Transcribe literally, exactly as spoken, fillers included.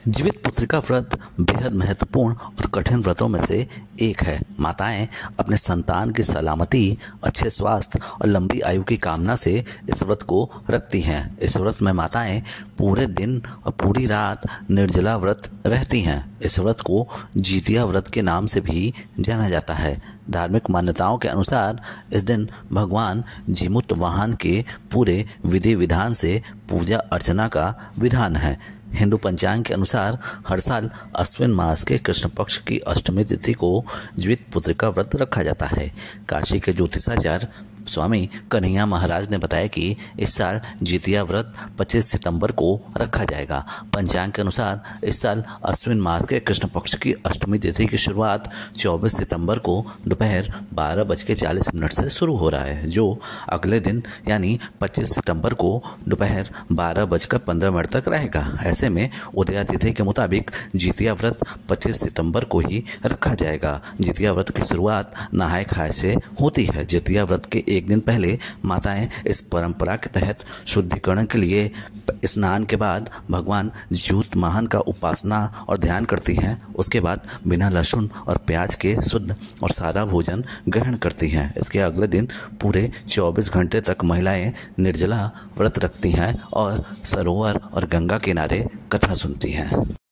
जीवित पुत्रिका व्रत बेहद महत्वपूर्ण और कठिन व्रतों में से एक है। माताएं अपने संतान की सलामती, अच्छे स्वास्थ्य और लंबी आयु की कामना से इस व्रत को रखती हैं। इस व्रत में माताएं पूरे दिन और पूरी रात निर्जला व्रत रहती हैं। इस व्रत को जितिया व्रत के नाम से भी जाना जाता है। धार्मिक मान्यताओं के अनुसार इस दिन भगवान जीमूत वाहन के पूरे विधि विधान से पूजा अर्चना का विधान है। हिंदू पंचांग के अनुसार हर साल अश्विन मास के कृष्ण पक्ष की अष्टमी तिथि को जीवित पुत्रिका व्रत रखा जाता है। काशी के ज्योतिषाचार्य स्वामी कन्हैया महाराज ने बताया कि इस साल जितिया व्रत पच्चीस सितंबर को रखा जाएगा। पंचांग के अनुसार इस साल अश्विन मास के कृष्ण पक्ष की अष्टमी तिथि की शुरुआत चौबीस सितंबर को दोपहर बारह बज के चालीस मिनट से शुरू हो रहा है, जो अगले दिन यानी पच्चीस सितंबर को दोपहर बारह बजकर पंद्रह मिनट तक रहेगा। ऐसे में उदया तिथि के मुताबिक जितिया व्रत पच्चीस सितंबर को ही रखा जाएगा। जितिया व्रत की शुरुआत नहाय खाए से होती है। जितिया व्रत के एक दिन पहले माताएं इस परंपरा के तहत शुद्धिकरण के लिए स्नान के बाद भगवान जीमूत वाहन का उपासना और ध्यान करती हैं। उसके बाद बिना लहसुन और प्याज के शुद्ध और सादा भोजन ग्रहण करती हैं। इसके अगले दिन पूरे चौबीस घंटे तक महिलाएं निर्जला व्रत रखती हैं और सरोवर और गंगा किनारे कथा सुनती हैं।